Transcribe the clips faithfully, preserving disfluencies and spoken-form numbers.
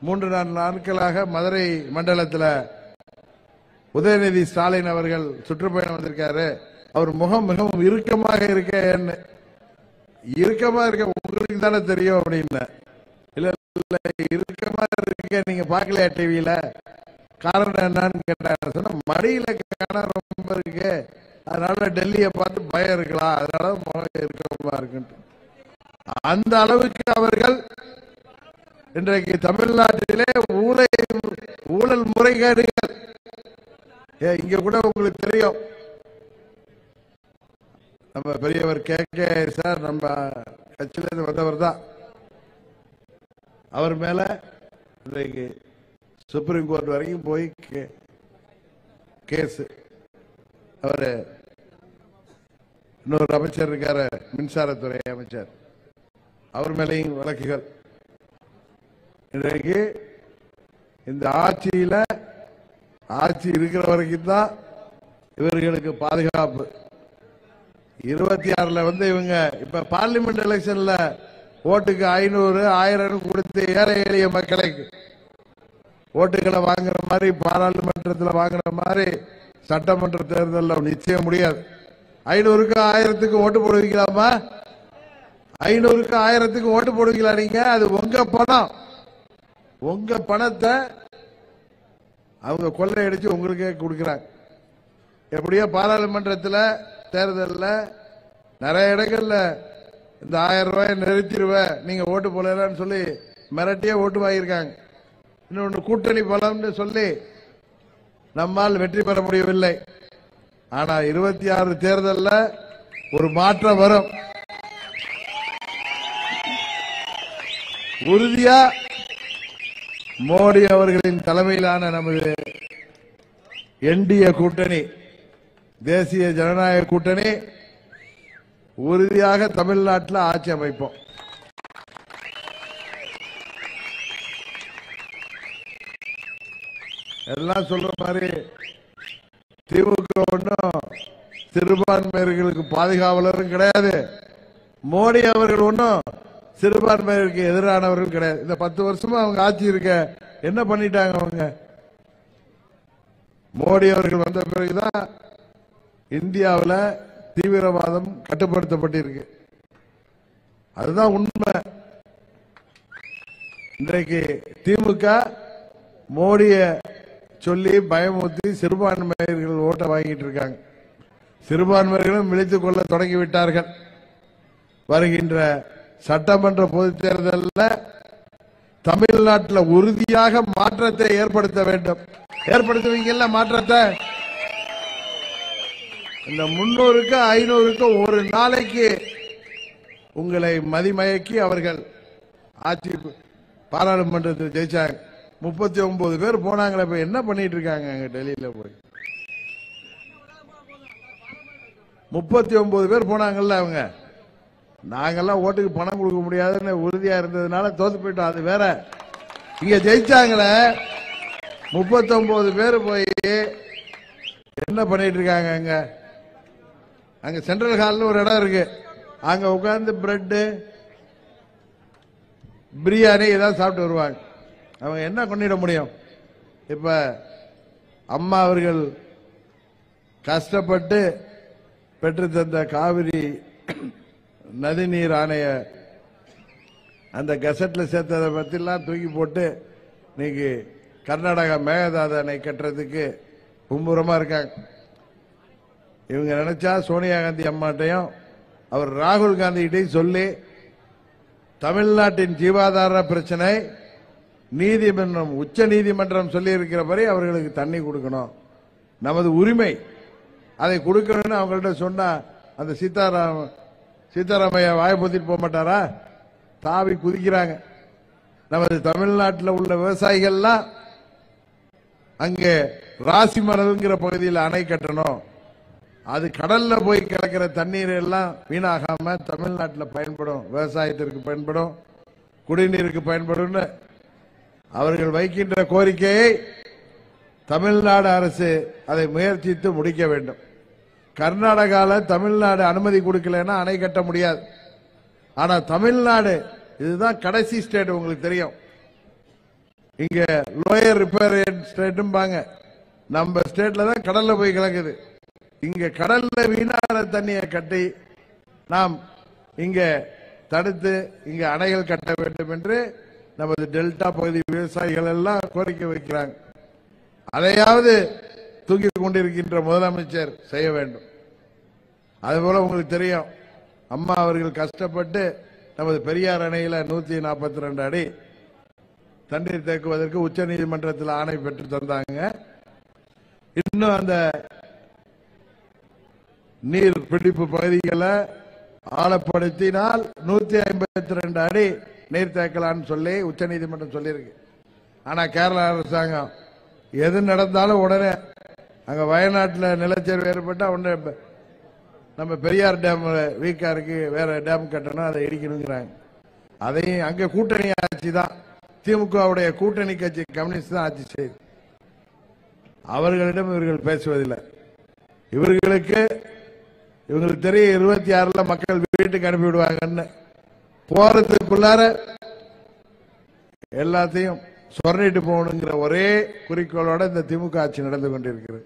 மூன்று நான்கு நாட்களாக மதுரை மண்டலத்தில் உதயநிதி ஸ்டாலின் அவர்கள் சுற்றுப்பயணம் வந்திருக்காரு. அவர் முகம் மிகவும் இறுக்கமாக இருக்க இறுக்கமா இருக்க உங்களுக்கு தானே தெரியும் அப்படின்னு. இல்ல இல்ல இறுக்கமா இருக்க நீங்க பாக்கலையா டிவியில? காரணம் என்னன்னு கேட்டாங்க. சொன்னா மடியில காண ரொம்ப இருக்கு, அதனால டெல்லியை பார்த்து பயம் இருக்கலாம், அதனால முகம் இறுக்கமா இருக்கு. அந்த அளவுக்கு அவர்கள் இன்றைக்கு தமிழ்நாட்டிலே ஊழல் ஊழல் முறைகேடுகள் இங்க கூட உங்களுக்கு தெரியும். நம்ம பெரியவர் கே கே சார் நம்ம கட்சியிலிருந்து வந்தவர் தான். அவர் மேல இன்றைக்கு சுப்ரீம் கோர்ட் வரைக்கும் போய் கேஸ். அவரு இன்னொரு அமைச்சர் இருக்காரு, மின்சாரத்துறை அமைச்சர், அவர் மேலேயும் வழக்குகள். இன்றைக்கு இந்த ஆட்சியில ஆட்சி இருக்கிற வரைக்கும் தான் இவர்களுக்கு பாதுகாப்பு. இருபத்தி ஆறுல வந்து இவங்க இப்ப பார்லிமெண்ட் எலெக்ஷன்ல ஓட்டுக்கு ஐநூறு ஆயிரம் கொடுத்து ஏழை எளிய மக்களுக்கு ஓட்டுகளை வாங்குற மாதிரி பாராளுமன்றத்தில் வாங்குற மாதிரி சட்டமன்ற தேர்தலில் நிச்சயம் முடியாது. ஐநூறுக்கு ஆயிரத்துக்கு ஓட்டு போடுவீங்களாமா? ஐநூறுக்கு ஆயிரத்துக்கு ஓட்டு போடுவீங்களா நீங்க? அது உங்க பணம். உங்க பணத்தை அவங்க கொள்ளையடிச்சு உங்களுக்கே கொடுக்கிறாங்க. எப்படியோ பாராளுமன்றத்தில் தேர்தலில் நிறைய இடங்கள்ல இந்த ஆயிரம் ரூபாய் நிறுத்திடுவேன் நீங்க ஓட்டு போடலன்னு சொல்லி மிரட்டியே ஓட்டு வாங்கியிருக்காங்க. இன்னொன்று கூட்டணி பலம்னு சொல்லி நம்மால் வெற்றி பெற முடியவில்லை. ஆனா இருபத்தி ஆறு தேர்தலில் ஒரு மாற்றம் வரும். உறுதியா மோடி அவர்களின் தலைமையிலான நமது என்டிஏ கூட்டணி, தேசிய ஜனநாயக கூட்டணி உறுதியாக தமிழ்நாட்டில் ஆட்சி அமைப்போம். எல்லாம் சொல்ற மாதிரி திமுக ஒன்றும் சிறுபான்மையர்களுக்கு பாதுகாவலரும் கிடையாது, மோடி அவர்கள் ஒன்றும் சிறுபான்மையருக்கு எதிரானவர்கள் கிடையாது. இந்த பத்து வருஷமா அவங்க ஆட்சி இருக்க என்ன பண்ணிட்டாங்க அவங்க? மோடி அவர்கள் வந்த பிறகுதான் இந்தியாவில் தீவிரவாதம் கட்டுப்படுத்தப்பட்டிருக்கு. அதுதான் உண்மை. இன்றைக்கு திமுக மோடிய சொல்லி பயமுறுத்தி சிறுபான்மையர்கள் ஓட்ட வாங்கிட்டு இருக்காங்க. சிறுபான்மையர்களும் விழித்துக் கொள்ள தொடங்கிவிட்டார்கள். வருகின்ற சட்டமன்ற பொதுத் தேர்தலில் தமிழ்நாட்டில் உறுதியாக மாற்றத்தை ஏற்படுத்த வேண்டும். ஏற்படுத்துவீங்கல்ல மாற்றத்தை? இந்த முன்னூறுக்கு ஐநூறுக்கு ஒரு நாளைக்கு உங்களை மதிமயக்கி அவர்கள் ஆட்சி பாராளுமன்றத்தில் ஜெயிச்சாங்க. முப்பத்தி ஒன்பது பேர் போனாங்களே, இப்ப என்ன பண்ணிட்டு இருக்காங்க அங்க டெல்லியில போய்? முப்பத்தி ஒன்பது பேர் போனாங்கல்ல அவங்க. நாங்கெல்லாம் ஓட்டுக்கு பணம் கொடுக்க முடியாதுன்னு உறுதியா இருந்ததுனால தோத்து போயிட்டோம், அது வேற. இங்க ஜெயிச்சாங்களே முப்பத்தி ஒன்பது பேர் போய் என்ன பண்ணிட்டு இருக்காங்க அங்க? அங்க சென்ட்ரல் ஹால்னு ஒரு இடம் இருக்கு, அங்க உட்கார்ந்து பிரெட் பிரியாணி ஏதாவது சாப்பிட்டு வருவாங்க. அவங்க என்ன பண்ணிட முடியும்? இப்ப அம்மா அவர்கள் கஷ்டப்பட்டு பெற்று தந்த காவிரி நதிநீர் ஆணைய அந்த கசட்ல சேர்த்ததை பத்திலாம் தூக்கி போட்டு இன்னைக்கு கர்நாடகா மேகதாது அணை கட்டுறதுக்கு மும்முரமா இருக்காங்க. இவங்க நினைச்சா சோனியா காந்தி அம்மாட்டையும் அவர் ராகுல் காந்திகிட்டையும் சொல்லி தமிழ்நாட்டின் ஜீவாதார பிரச்சனை நீதிமன்றம் உச்ச நீதிமன்றம் சொல்லி இருக்கிறபடி அவர்களுக்கு தண்ணி கொடுக்கணும், நமது உரிமை, அதை கொடுக்கணும்னு அவங்கள்ட்ட சொன்னா அந்த சீதாராம் சீதாராமையா வாய பொத்திட்டு போக மாட்டாரா? தாவி குதிக்கிறாங்க. நமது தமிழ்நாட்டில் உள்ள விவசாயிகள்லாம் அங்கே ராசிமணல்ங்கிற பகுதியில் அணை கட்டணும், அது கடல்ல போய் கிடக்கிற தண்ணீர் எல்லாம் வீணாகாம தமிழ்நாட்டில் பயன்படும், விவசாயத்திற்கு பயன்படும், குடிநீருக்கு பயன்படும் அவர்கள் வைக்கின்ற கோரிக்கையை தமிழ்நாடு அரசு அதை முயற்சித்து முடிக்க வேண்டும். கர்நாடகாவில் தமிழ்நாடு அனுமதி கொடுக்கலன்னா அணை கட்ட முடியாது. ஆனா தமிழ்நாடு இதுதான் கடைசி ஸ்டேட், உங்களுக்கு தெரியும். இங்க லோயர் ரிப்பேரியன் ஸ்டேட்பாங்க. நம்ம ஸ்டேட்ல தான் கடல்ல போய் கலக்குது. இங்க கடல்ல வீணான தண்ணியை கட்டி நாம் இங்க தடுத்து இங்க அணைகள் கட்ட வேண்டும் என்று நமது டெல்டா பகுதி விவசாயிகள் எல்லாம் கோரிக்கை வைக்கிறாங்க. அதையாவது தூக்கி கொண்டிருக்கின்ற முதலமைச்சர் செய்ய வேண்டும். அதுபோல உங்களுக்கு தெரியும், அம்மா அவர்கள் கஷ்டப்பட்டு நமது பெரியார் அணையில நூத்தி நாற்பத்தி ரெண்டு அடி தண்ணீர் தேக்குவதற்கு உச்ச நீதிமன்றத்தில் ஆணை பெற்று தந்தாங்க. இன்னும் அந்த நீர் பிடிப்பு பகுதிகளை ஆழப்படுத்தினால் நூத்தி ஐம்பத்தி ரெண்டு அடி நீர் தேக்கலான்னு சொல்லி உச்ச நீதிமன்றம் சொல்லியிருக்கு. ஆனா கேரளா அரசாங்கம் எது நடந்தாலும் உடனே அங்க வயநாட்டில் நிலச்சரிவு ஏற்பட்டா உடனே நம்ம பெரியார் டேம் வீக்கா இருக்கு, வேற டேம் கட்டணும், அதை இடிக்கணுங்கிறாங்க. அதையும் அங்க கூட்டணி ஆட்சி தான், திமுகவுடைய கூட்டணி கட்சி கம்யூனிஸ்ட் தான் ஆட்சி செய்யுது. அவர்களிடம் இவர்கள் பேசுவதில்லை. இவர்களுக்கு இவங்களுக்கு தெரியும் இருபத்தி ஆறுல மக்கள் வீட்டுக்கு அனுப்பி விடுவாங்கன்னு. போறதுக்குள்ளார எல்லாத்தையும் சொரணிட்டு போகணுங்கிற ஒரே குறிக்கோளோட இந்த திமுக ஆட்சி நடந்து கொண்டிருக்கிறது.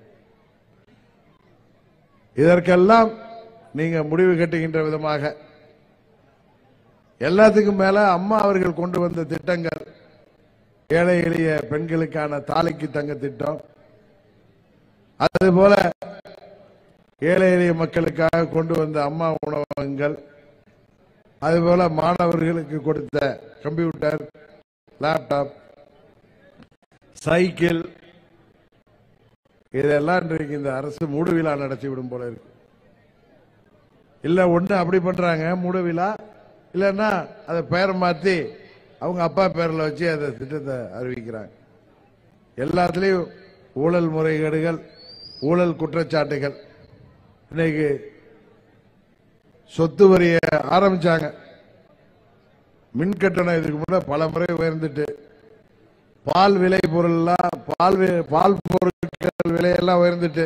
இதற்கெல்லாம் நீங்க முடிவு கட்டுகின்ற விதமாக எல்லாத்துக்கும் மேல அம்மா அவர்கள் கொண்டு வந்த திட்டங்கள், ஏழை எளிய பெண்களுக்கான தாலிக்கு தங்க திட்டம், அதுபோல ஏழை எளிய மக்களுக்காக கொண்டு வந்த அம்மா உணவகங்கள், அதுபோல மாணவர்களுக்கு கொடுத்த கம்ப்யூட்டர், லேப்டாப், சைக்கிள், இதெல்லாம் இன்றைக்கு இந்த அரசு மூடு விழா நடத்தி விடும் போல இருக்கு. இல்ல ஒண்ணு அப்படி பண்றாங்க மூடு விழா, இல்லன்னா அதை பெயர் மாத்தி அவங்க அப்பா பேர்ல வச்சு அந்த திட்டத்தை அறிவிக்கிறாங்க. எல்லாத்திலையும் ஊழல் முறைகேடுகள், ஊழல் குற்றச்சாட்டுகள். இன்னைக்கு சொத்து வரிய ஆரம்பிச்சாங்க. மின் கட்டணம் இதுக்கு முன்னாடி பல முறை உயர்ந்துட்டு, பால் விலை பொருள்லாம் பால் பால் பொருட்கள் விலையெல்லாம் உயர்ந்துட்டு,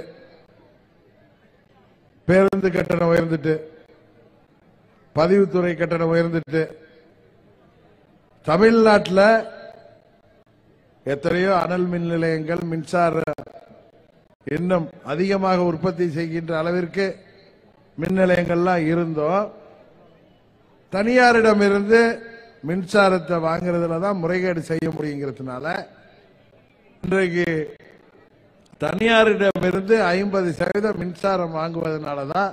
பேருந்து கட்டணம் உயர்ந்துட்டு, பதிவுத்துறை கட்டணம் உயர்ந்துட்டு, தமிழ்நாட்டில் எத்தனையோ அனல் மின் நிலையங்கள் மின்சார இன்னும் அதிகமாக உற்பத்தி செய்கின்ற அளவிற்கு மின் நிலையங்கள்லாம் இருந்தோம். தனியாரிடம் இருந்து மின்சாரத்தை வாங்குறதுல தான் முறைகேடு செய்ய முடியுங்கிறதுனால இன்றைக்கு தனியாரிடம் இருந்து ஐம்பது சதவீதம் மின்சாரம் வாங்குவதனாலதான்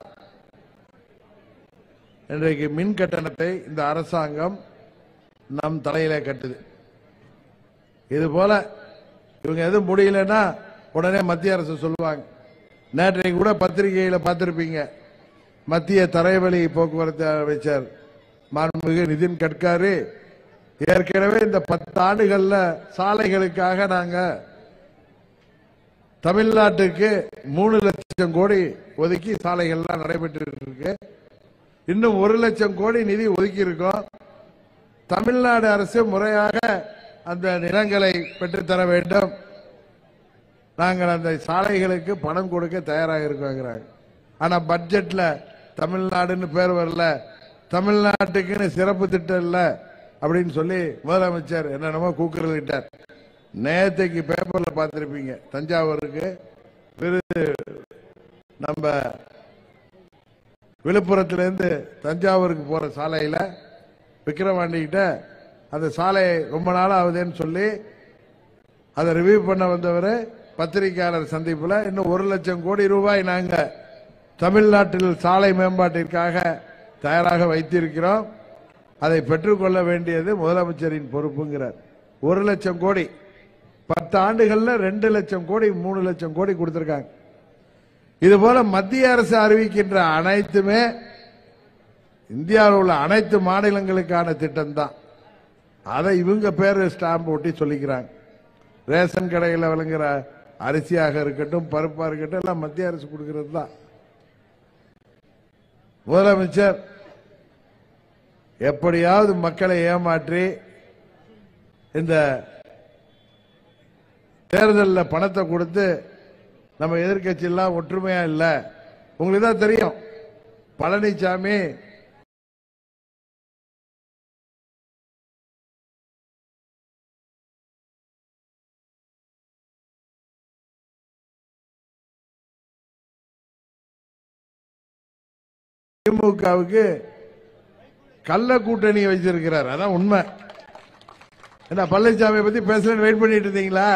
இன்றைக்கு மின் கட்டணத்தை இந்த அரசாங்கம் நம் தலையில கட்டுது. இது போல இவங்க எதுவும் முடியலன்னா உடனே மத்திய அரசு சொல்லுவாங்க. நேற்றைக்கு கூட பத்திரிகையில பார்த்திருப்பீங்க, மத்திய தரைவழி போக்குவரத்து அமைச்சர் மாண்புமிகு நிதின் கட்காரி ஏற்கனவே இந்த பத்து ஆண்டுகள்ல சாலைகளுக்காக நாங்க தமிழ்நாட்டுக்கு மூணு லட்சம் கோடி ஒதுக்கி சாலைகள்லாம் நடைபெற்று இருக்கு. இன்னும் ஒரு லட்சம் கோடி நிதி ஒதுக்கி இருக்கோம். தமிழ்நாடு அரசு முறையாக அந்த நிலங்களை பெற்றுத்தர வேண்டும், நாங்கள் அந்த சாலைகளுக்கு பணம் கொடுக்க தயாராக இருக்கோங்கிறாங்க. ஆனா பட்ஜெட்ல தமிழ்நாடுன்னு பேர் வரல, தமிழ்நாட்டுக்குன்னு சிறப்பு திட்டம் இல்ல அப்படின்னு சொல்லி முதலமைச்சர் என்னென்னமோ கூக்குரலிட்டார். நேற்றைக்கு பேப்பர்ல பார்த்திருப்பீங்க, தஞ்சாவூருக்கு விருது நம்ம விழுப்புரத்திலிருந்து தஞ்சாவூருக்கு போற சாலையில விக்கிரவாண்டி கிட்ட அந்த சாலை ரொம்ப நாள் ஆகுதுன்னு சொல்லி அதை ரிவ்யூ பண்ண வந்தவர் பத்திரிகையாளர் சந்திப்புல இன்னும் ஒரு லட்சம் கோடி ரூபாய் நாங்க தமிழ்நாட்டில் சாலை மேம்பாட்டிற்காக தயாராக வைத்திருக்கிறோம், அதை பெற்றுக்கொள்ள வேண்டியது முதலமைச்சரின் பொறுப்புங்கிறார். ஒரு லட்சம் கோடி பத்து ஆண்டுகள்ல ரெண்டு லட்சம் கோடி மூணு லட்சம் கோடி கொடுத்திருக்காங்க. இது போல மத்திய அரசு அறிவிக்கின்ற அனைத்துமே இந்தியாவில் உள்ள அனைத்து மாநிலங்களுக்கான திட்டம் தான். அதை இவங்க பேரு ஸ்டாம்ப் ஒட்டி சொல்லிக்கிறாங்க. ரேஷன் கடையில் வழங்குற அரிசியாக இருக்கட்டும், பருப்பா இருக்கட்டும், எல்லாம் மத்திய அரசு கொடுக்கிறது தான். முதலமைச்சர் எப்படியாவது மக்களை ஏமாற்றி இந்த தேர்தலில் பணத்தை கொடுத்து நம்ம எதிர்கட்சி எல்லாம் ஒற்றுமையா இல்ல. உங்களுக்கு தான் தெரியும், பழனிசாமி திமுகவுக்கு கள்ள கூட்டணி வச்சிருக்கிறார். அதான் உண்மை. என்ன பழனிசாமியை பத்தி பேசலன்னு வெயிட் பண்ணிட்டு இருந்தீங்களா?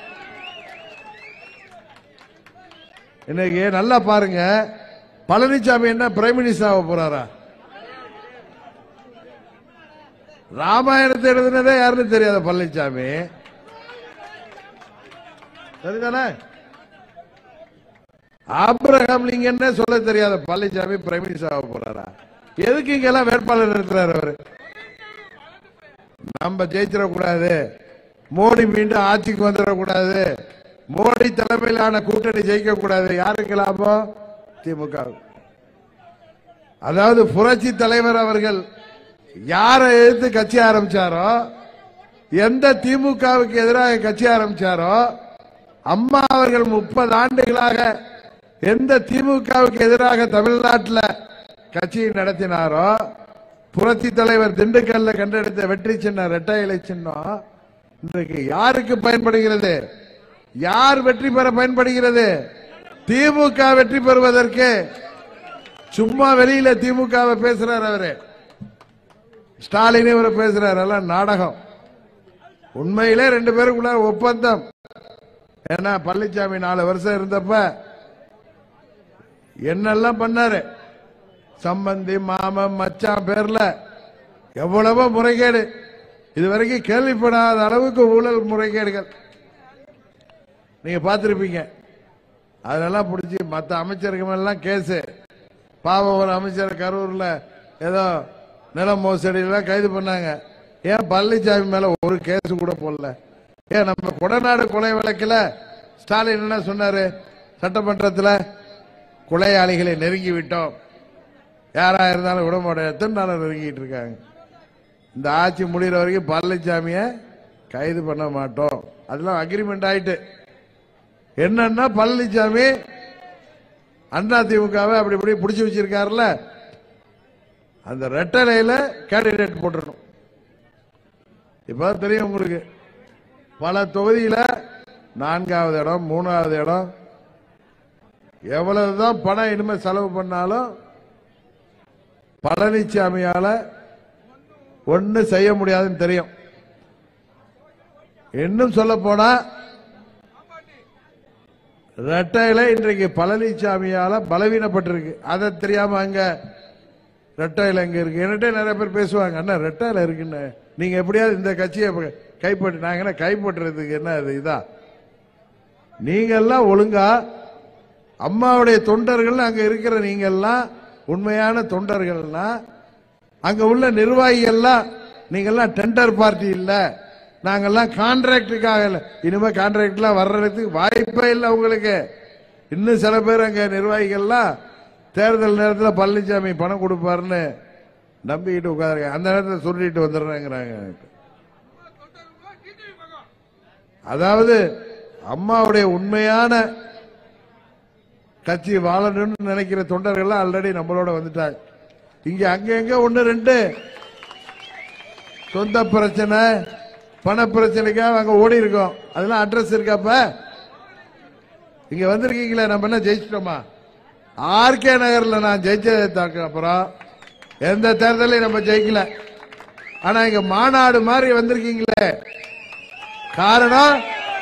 இன்னைக்கு நல்லா பாருங்க, பழனிசாமி என்ன பிரைம் மினிஸ்டர் ஆக போறாரா? ராமாயணத்தை எழுதுனதே யாருன்னு தெரியாத பழனிசாமி சரிதானே? ஆபிரகாம் லிங்கன்னு சொல்ல தெரியாத பழனிசாமி பிரைம் மினிஸ்டர் ஆக போறாரா? எதுக்கு இங்கெல்லாம் வேட்பாளர் இருக்கிறார் அவரு? நம்ம ஜெயிச்சிடக்கூடாது, மோடி மீண்டும் ஆட்சிக்கு வந்துடக்கூடாது, மோடி தலைமையிலான கூட்டணி ஜெயிக்க கூடாது. யாருக்கு லாபம்? திமுக. அதாவது புரட்சி தலைவர் அவர்கள் யாரை எதிர்த்து கட்சி ஆரம்பிச்சாரோ, எந்த திமுகவுக்கு எதிராக கட்சி ஆரம்பிச்சாரோ, அம்மா அவர்கள் முப்பது ஆண்டுகளாக எந்த திமுகவுக்கு எதிராக தமிழ்நாட்டில் கட்சியை நடத்தினாரோ, புரட்சி தலைவர் திண்டுக்கல்ல கண்டெடுத்த வெற்றி சின்னம் இரட்டை இலை சின்னம் இன்றைக்கு யாருக்கு பயன்படுகிறது? யார் வெற்றி பெற பயன்படுகிறது? திமுக வெற்றி பெறுவதற்கு. சும்மா வெளியில திமுகவை பேசுறாரு அவரு, ஸ்டாலின் இவரை பேசுறாரு, எல்லாம் நாடகம். உண்மையிலே ரெண்டு பேருக்குள்ள ஒப்பந்தம். ஏன்னா பழனிசாமி நாலு வருஷம் இருந்தப்ப என்னெல்லாம் பண்ணாரு, சம்பந்தி மாமன் மச்சான் பேர்ல எவ்வளவோ முறைகேடு, இதுவரைக்கும் கேள்விப்படாத அளவுக்கு ஊழல் முறைகேடுகள் நீங்க பார்த்திருப்பீங்க. அதெல்லாம் பிடிச்சி மற்ற அமைச்சர்கள் எல்லாம் கேஸ். பாவம் ஒரு அமைச்சர் கரூர்ல ஏதோ நில மோசடியெல்லாம் கைது பண்ணாங்க. ஏன் பழனிசாமி மேல ஒரு கேஸ் கூட போடல? ஏன் நம்ம கொடநாடு கொலை வழக்கில் ஸ்டாலின் என்ன சொன்னாரு? சட்டமன்றத்தில் கொலையாளிகளை நெருங்கி விட்டோம், யாரா இருந்தாலும் விட மாட்டோம். எத்தனை நாள் நெருங்கிட்டு இருக்காங்க? இந்த ஆட்சி முடிகிற வரைக்கும் பழனிசாமிய கைது பண்ண மாட்டோம். அதெல்லாம் அக்ரிமெண்ட் ஆயிட்டு. என்னன்னா பழனிசாமி அண்ணா திமுகவை அப்படி இப்படி பிடிச்சி வச்சிருக்காருல்ல, அந்த ரெட்டலையில கேண்டிடேட் போட்டுறணும். இப்ப தெரியும் உங்களுக்கு, பல தொகுதியில நான்காவது இடம் மூணாவது இடம், எவ்வளவுதான் பணம் இனிமே செலவு பண்ணாலும் பழனிசாமியால ஒண்ணு செய்ய முடியாதுன்னு தெரியும். இன்னும் சொல்ல போனா ரெட்டையில இன்றைக்கு பழனிசாமியால பலவீனப்பட்டிருக்கு. அதை தெரியாம அங்க ரெட்டையில எங்க இருக்கு. என்கிட்ட நிறைய பேர் பேசுவாங்க, அண்ணா ரெட்டையில இருக்குன்னு, நீங்க எப்படியாவது இந்த கட்சியை கைப்பற்றி. நாங்க கைப்பற்றுறதுக்கு என்ன இது? இதா நீங்க எல்லாம் ஒழுங்கா அம்மாவுடைய தொண்டர்கள் அங்க இருக்கிற நீங்க எல்லாம் உண்மையான தொண்டர்கள்னா, அங்க உள்ள நிர்வாகிகள்லாம் நீங்க எல்லாம் டெண்டர் பார்ட்டி இல்ல, நாங்கெல்லாம் கான்ட்ராக்டுக்காக இல்ல. இனிமே கான்ட்ராக்ட்லாம் வர்றதுக்கு வாய்ப்பே இல்லை உங்களுக்கு. இன்னும் சில பேர் அங்க நிர்வாகிகள்லாம் தேர்தல் நேரத்தில் பழனிசாமி பணம் கொடுப்பாருன்னு நம்பிக்கிட்டு உட்காந்துருக்க, அந்த நேரத்தில் சொல்லிட்டு வந்துடுறாங்கிறாங்க. அதாவது அம்மாவுடைய உண்மையான கட்சி வாழணும்னு நினைக்கிற தொண்டர்கள் ஆல்ரெடி நம்மளோட வந்துட்டாங்க. இங்க அங்க எங்க ஒன்னு ரெண்டு சொந்த பிரச்சனை பண பிரச்சனைக்காக அங்க ஓடி இருக்கோம். அதெல்லாம் அட்ரஸ் இருக்காப்ப? இங்க வந்திருக்கீங்களா? நம்ம என்ன ஜெயிச்சிட்டோமா? ஆர்கே நகர்ல நான் ஜெயிச்சதுக்கு அப்புறம் எந்த தேர்தலையும் நம்ம ஜெயிக்கல. ஆனா இங்க மாநாடு மாதிரி வந்திருக்கீங்களே, காரணம்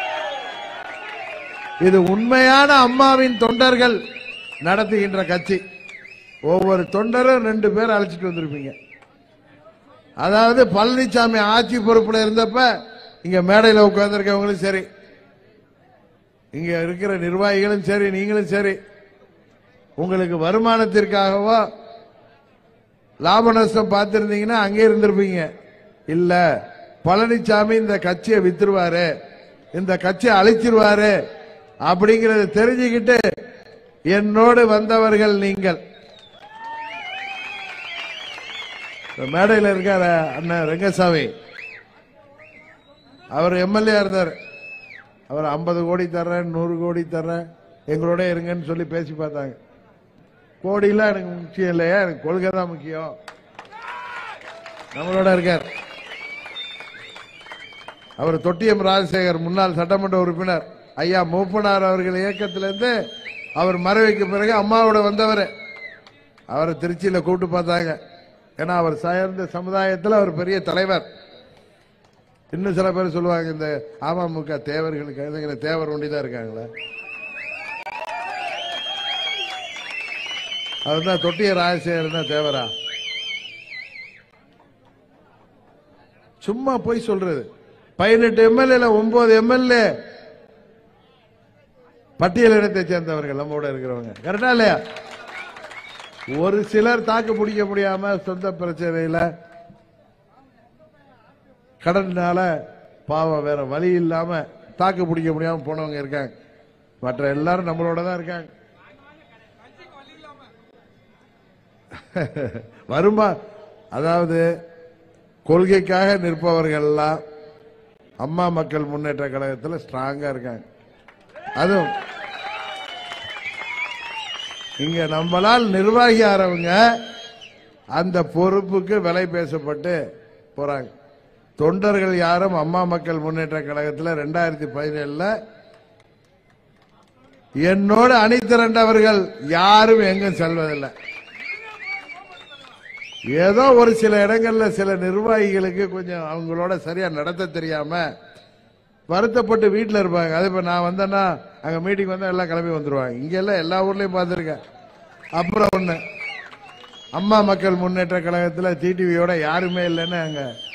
இது உண்மையான அம்மாவின் தொண்டர்கள் நடத்துகின்ற கட்சி. ஒவ்வொரு தொண்டரும் ரெண்டு பேர் அழைச்சிட்டு வந்திருப்பீங்க. அதாவது பழனிசாமி ஆட்சி பொறுப்புல இருந்தப்ப இங்க மேடையில் உட்கார்ந்துருக்கவங்களும் சரி, இங்க இருக்கிற நிர்வாகிகளும் சரி, நீங்களும் சரி, உங்களுக்கு வருமானத்திற்காகவோ லாப நஷ்டம் பார்த்திருந்தீங்கன்னா அங்கே இருந்திருப்பீங்க. இல்ல பழனிசாமி இந்த கட்சியை வித்துருவாரு, இந்த கட்சியை அழிச்சிருவாரு அப்படிங்கறத தெரிஞ்சுக்கிட்டு என்னோடு வந்தவர்கள் நீங்கள். மேடையில் இருக்கார அண்ணன் ரெங்கசாமி, அவர் எம்எல்ஏ இருந்தார். அவர் ஐம்பது கோடி தர்றேன், நூறு கோடி தர்றேன், எங்களோட இருங்கன்னு சொல்லி பேசி பார்த்தாங்க. கோடிலாம் எனக்கு முக்கியம் இல்லையா, எனக்கு கொள்கை தான் முக்கியம். நம்மளோட இருக்கார். அவர் தொட்டியம் ராஜசேகர், முன்னாள் சட்டமன்ற உறுப்பினர், ஐயா மூப்பனார் அவர்கள் இயக்கத்திலிருந்து அவர் மறைவுக்கு பிறகு அம்மாவோட வந்தவர். அவரை திருச்சியில கூப்பிட்டு பார்த்தாங்க. ஏன்னா அவர் சார்ந்த சமுதாயத்தில் அவர் பெரிய தலைவர். இன்னும் சில பேர் சொல்லுவாங்க இந்த அமமுக தேவர்களுக்கு தேவர் ஒண்டிதான் இருக்காங்களே, அதுதான் தொட்டிய ராஜசேகரன் தேவரா? சும்மா போய் சொல்றது. பதினெட்டு எம்எல்ஏ ஒன்பது எம்எல்ஏ பட்டியல் இடத்தை சேர்ந்தவர்கள் நம்மோட இருக்கிறவங்க. கரெக்டா இல்லையா? ஒரு சிலர் தாக்கு பிடிக்க முடியாம சொந்த பிரச்சனையில கடனால பாவம் வேற வழி இல்லாம தாக்கு பிடிக்க முடியாம போனவங்க இருக்காங்க. மற்ற எல்லாரும் நம்மளோட தான் இருக்காங்க. வருமா? அதாவது கொள்கைக்காக நிற்பவர்கள் எல்லாம் அம்மா மக்கள் முன்னேற்ற கழகத்தில் ஸ்ட்ராங்கா இருக்காங்க. அதுவும் இங்க நம்மளால் நிர்வாகி ஆறவங்க அந்த பொறுப்புக்கு விலை பேசப்பட்டு போறாங்க. தொண்டர்கள் யாரும் அம்மா மக்கள் முன்னேற்ற கழகத்தில் ரெண்டாயிரத்தி பதினேழுல என்னோடு அணி திரண்டவர்கள் யாரும் எங்கும் செல்வதில்லை. ஏதோ ஒரு சில இடங்கள்ல சில நிர்வாகிகளுக்கு கொஞ்சம் அவங்களோட சரியா நடத்த தெரியாம வருத்தப்பட்டு வீட்டில் இருப்பாங்க. அது இப்ப நான் வந்தேன்னா அங்க மீட்டிங் வந்தா எல்லாம் கிளம்பி வந்துருவாங்க. இங்க எல்லாம் எல்லா ஊர்லயும் பார்த்திருக்கேன். அப்புறம் ஒண்ணு, அம்மா மக்கள் முன்னேற்ற கழகத்தில் டிடிவியோட யாருமே இல்லைன்னு அங்க